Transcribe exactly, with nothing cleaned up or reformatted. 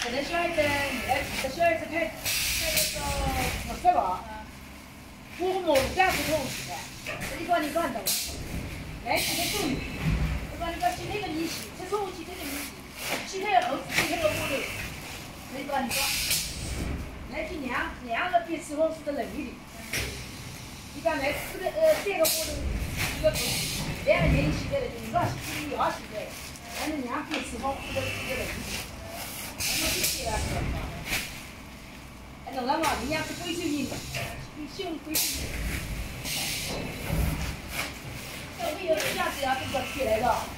可能小孩子，哎，这小孩子开开那个我说吧，我某家不同时的，这里管你管到，来几个重，我管你管几那个米线，吃错几那个米线，几那个猴子，几那个蜗牛，这里管你管，来去量量了比吃好吃的能力的，你讲来四个呃三个蜗牛，一个猴子，两个人洗的那种老洗的要洗的，反正量比吃好吃的这个能力。 哎，弄了嘛，人家是贵州人，喜欢贵州人。这里有人家这样这个起来的。